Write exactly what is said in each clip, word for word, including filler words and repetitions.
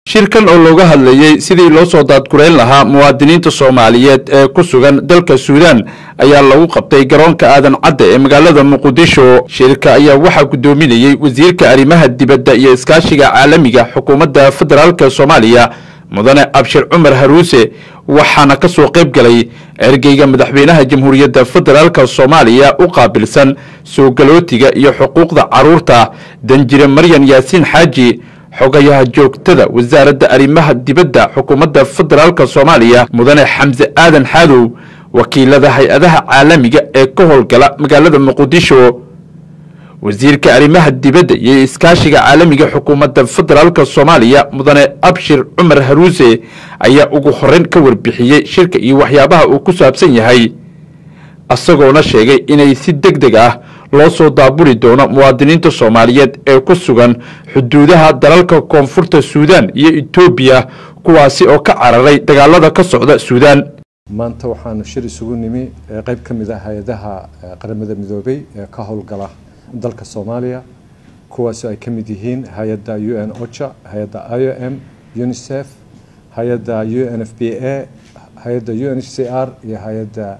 shirkan oo looga hadlayay sidii loo soo daadgureyn lahaa muwaadiniinta Soomaaliyeed ee ku sugan dalka Suudaan ayaa lagu qabtay garoonka aadan cadde ee magaalada Muqdisho. Shirka ayaa waxa gudoominayay wasiirka arrimaha dibadda iyo iskaashiga caalamiga xukuumadda federaalka Soomaaliya mudane Abshir Cumar Haruuse waxaana ka soo qayb galay ergeyga madaxweynaha jamhuuriyadda federaalka Soomaaliya u qaabilsan soo galootiga iyo xuquuqda caruurta Danjire Maryan Yaasiin Xaaji xogayaha joogtada wasaaradda arrimaha dibadda xukuumadda federaalka Soomaaliya mudane Xamse Aadan Xaadow wakiilada hay'adaha caalamiga ee ka howlgala magaalada Muqdisho wasiirka arrimaha dibadda iyo iskaashiga caalamiga xukuumadda federaalka Soomaaliya mudane Abshir Cumar Haruuse ayaa ugu horeyn ka warbixiyay shirka iyo waxyaabaha uu ku saabsan yahay asagoona sheegay inay si degdeg ah loo soo daabuli doono muwaadiniinta Soomaaliyeed ee ku sugan xuduudaha dalalka koonfurta Suudaan iyo Itoobiya kuwaasi oo ka cararay dagaalada ka socda Suudaan. maanta waxaan shir isugu nimi qayb ka mid ah hay'adaha qaramada midoobay ee ka howlgala dalka Soomaaliya kuwaas ay ka mid yihiin hay'adda U N OCHA, hay'adda I O M, UNICEF, hay'adda U N F P A, hay'adda U N H C R iyo hay'adda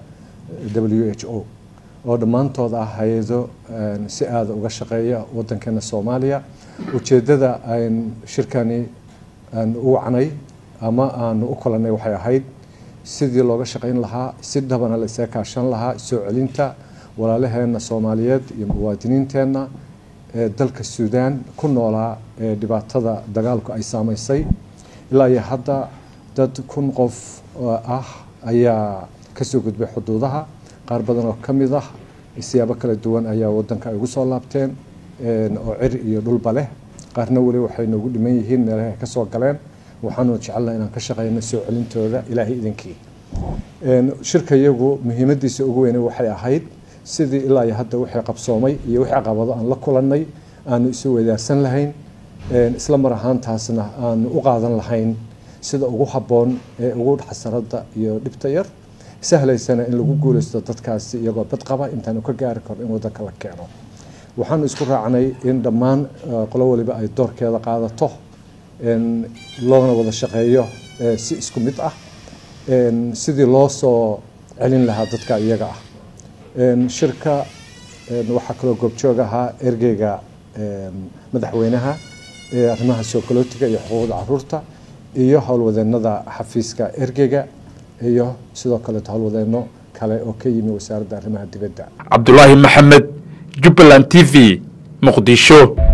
W H O oo dhamaantood ah hay'ado si aad uga shaqeeya waddankeena Soomaaliya. ujeedada aan shirkani aan u wacnay ama aan u kulanay waxay ahayd sidii looga shaqeyn lahaa si dhabana la isaga kaashan lahaa soo celinta walaalaheena Soomaaliyeed iyo muwaadiniinteena ee dalka Suudaan ku noolaa ee dhibaatada dagaalku ay saameysay ilaa iyo hadda dad kun qof ah ayaa ka soo gudbay xuduudaha qaar badan oo kamid ah siyaabo kala duwan ayaa waddanka ay ugu soo laabteen oo cir iyo dhulba leh qaarna wali waxay noogu dhiman yihiin meelaha ka soo galeen waxaanu jecelnahay inaan ka shaqeyno soo celintooda ilaahay idinkii. shirka iyagu muhiimadiisa ugu weyn waxay ahayd sidii ilaa iyo hadda wixii qabsoomay iyo wixii caqabado aan la kulannay aanu isu wadaagsan lahayn isla mar ahaantaasna aanu u qaadan lahayn sida ugu habboon ee ugu xasarada iyo dhibta yar sahlaysana in lagu guuleysto dadkaasi iyagoo bad qaba intaan ka gaari karo in waddanka la keeno. waxaan isku raacnay in dhammaan qolo waliba ay doorkeeda qaadato in loona wada shaqeeyo si isku mid ah sidii loo soo celin lahaa dadka iyaga ah. shirka waxa kale oo goobjoog ahaa ergeyga madaxweynaha ee arrimaha soo galootiga iyo xuquuqda caruurta iyo howlwadeenada xafiiska ergeyga iyo sidoo kale howlwadeeno kale oo ka yimi wasaaradda arrimaha dibadda. Cabdullaahi Maxamed, Jubbaland T V, Muqdisho.